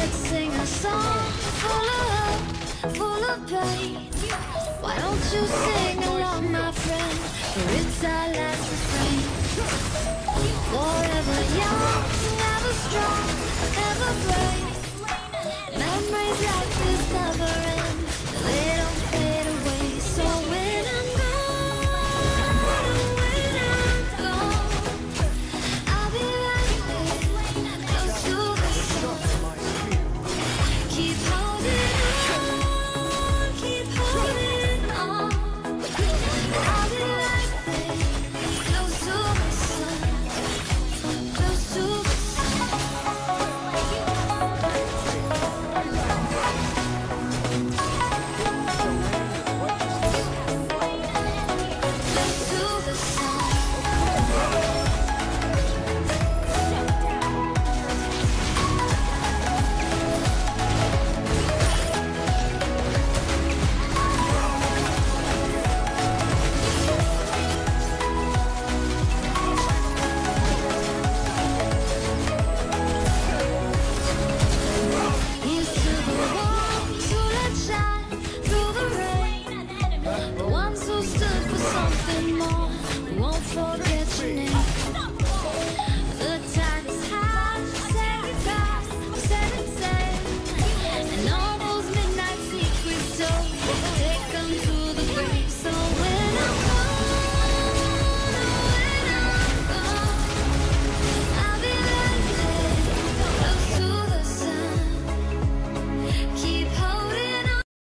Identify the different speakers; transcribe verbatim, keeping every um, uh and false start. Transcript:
Speaker 1: Let's sing a song full of love, full of pain. Why don't you sing along, my friend? For it's our last refrain. Forever young,